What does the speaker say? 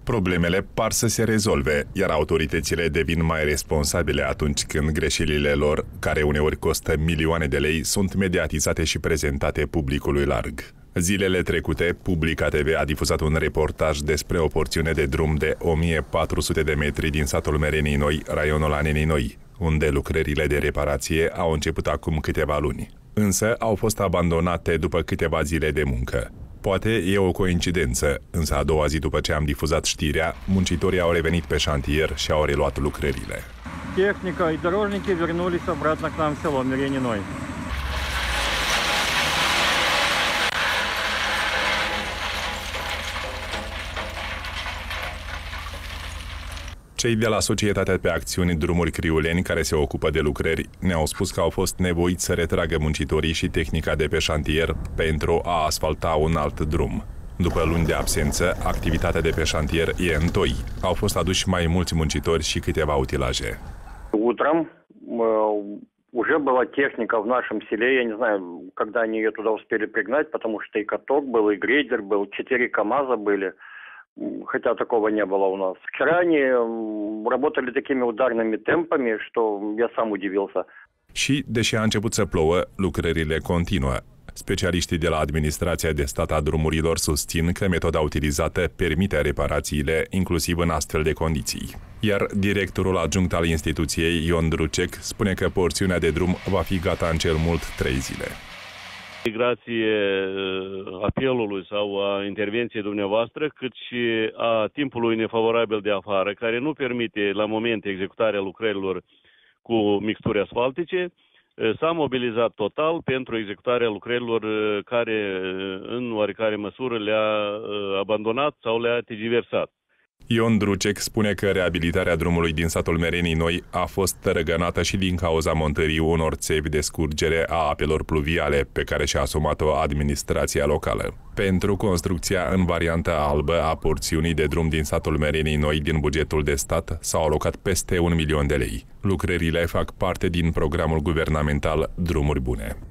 Problemele par să se rezolve, iar autoritățile devin mai responsabile atunci când greșelile lor, care uneori costă milioane de lei, sunt mediatizate și prezentate publicului larg. Zilele trecute, Publica TV a difuzat un reportaj despre o porțiune de drum de 1400 de metri din satul Merenii Noi, raionul Anenii Noi, unde lucrările de reparație au început acum câteva luni. Însă au fost abandonate după câteva zile de muncă. Poate e o coincidență, însă a doua zi după ce am difuzat știrea, muncitorii au revenit pe șantier și au reluat lucrările. Tehnica și dorožniki вернулись обратно к нам в село Меренii Noi. Cei de la Societatea pe Acțiuni Drumuri Criuleni, care se ocupă de lucrări, ne-au spus că au fost nevoiți să retragă muncitorii și tehnica de pe șantier pentru a asfalta un alt drum. După luni de absență, activitatea de pe șantier e întoi. Au fost aduși mai mulți muncitori și câteva utilaje. Утром уже была техника в нашем селе. Я не знаю, когда они ее туда успели пригнать, потому что и каток был, и грейдер был, 4 КАМАЗа были. Хотя такого не было у нас. Вчера они работали такими ударными темпами, что я сам удивился. Și, deși a început să plouă, lucrările continuă. Specialiștii de la Administrația de Stat a Drumurilor susțin că metoda utilizată permite reparațiile, inclusiv în astfel de condiții. Iar directorul adjunct al instituției, Ion Drucec, spune că porțiunea de drum va fi gata în cel mult 3 zile. Grație apelului sau a intervenției dumneavoastră, cât și a timpului nefavorabil de afară, care nu permite la moment executarea lucrărilor cu mixturi asfaltice, s-a mobilizat total pentru executarea lucrărilor care în oarecare măsură le-a abandonat sau le-a tergiversat. Ion Drucec spune că reabilitarea drumului din satul Merenii Noi a fost tărăgănată și din cauza montării unor țevi de scurgere a apelor pluviale pe care și-a asumat-o administrația locală. Pentru construcția în varianta albă a porțiunii de drum din satul Merenii Noi din bugetul de stat s-au alocat peste 1 milion de lei. Lucrările fac parte din programul guvernamental Drumuri Bune.